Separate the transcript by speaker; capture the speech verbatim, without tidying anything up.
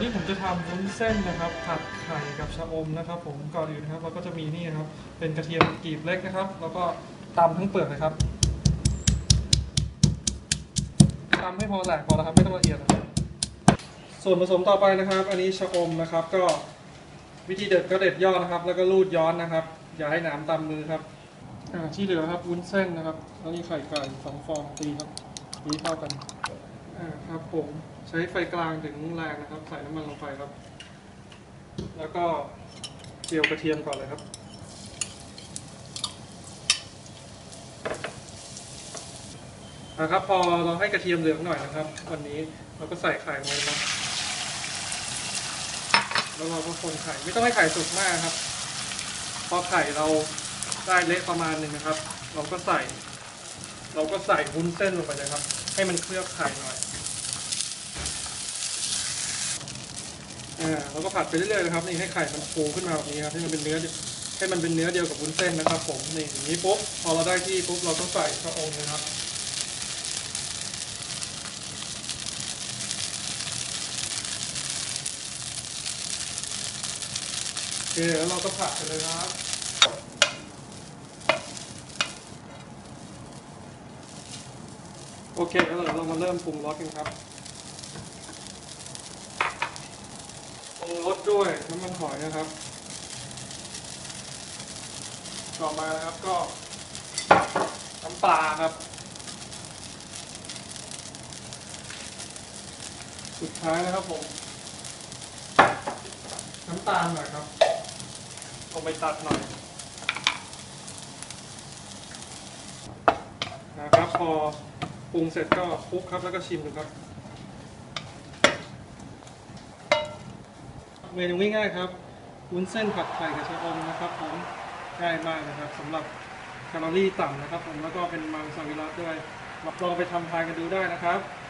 Speaker 1: นี้ผมจะทำวุ้นเส้นนะครับผัดไข่กับชะอมนะครับผมก่อนอื่นนะครับเราก็จะมีนี่นะครับเป็นกระเทียมกรีบเล็กนะครับแล้วก็ตำทั้งเปลือกเลยครับตำให้พอแหลกพอแล้วครับไม่ต้องละเอียดนะครับส่วนผสมต่อไปนะครับอันนี้ชะอมนะครับก็วิธีเด็ดก็เด็ดยอดนะครับแล้วก็รูดย้อนนะครับอย่าให้หนามตำมือครับที่เหลือครับวุ้นเส้นนะครับแล้วนี่ไข่ไก่สองฟองตีครับตีเข้ากันครับผมใช้ไฟกลางถึงแรงนะครับใส่น้ำมันลงไปครับแล้วก็เจียวกระเทียมก่อนเลยครับนะครับพอเราให้กระเทียมเหลืองหน่อยนะครับวันนี้เราก็ใส่ไข่ลงไปนะครับแล้วเราก็คนไข่ไม่ต้องให้ไข่สุกมากครับพอไข่เราได้เละประมาณหนึ่งนะครับเราก็ใส่เราก็ใส่วุ้นเส้นลงไปเลยครับให้มันเคลือบไข่หน่อยอ่าเราก็ผัดไปเรื่อยๆนะครับนี่ให้ไข่มันฟูขึ้นมาแบบนี้ครับให้มันเป็นเนื้อให้มันเป็นเนื้อเดียวกับวุ้นเส้นนะครับผมนี่อย่างนี้ปุ๊บพอเราได้ที่ปุ๊บเราต้องใส่ชะอมนะครับโอเคแล้วเราก็ผัดไปเลยครับโอเคแล้วเรามาเริ่มปรุงรสกันครับปรุงรสด้วยน้ำมันหอยนะครับต่อมานะครับก็น้ำปลาครับสุดท้ายนะครับผมน้ำตาลหน่อยครับลงไปตัดหน่อยนะครับพอปรุงเสร็จก็คลุกครับแล้วก็ชิมดูครับเมนูง่ายๆครับวุ้นเส้นผัดไข่กับชะอมนะครับผมง่ายมากนะครับสำหรับแคลอรี่ต่ำนะครับผมแล้วก็เป็นมังสวิรัติด้วยรับรองไปทำทานกันดูได้นะครับ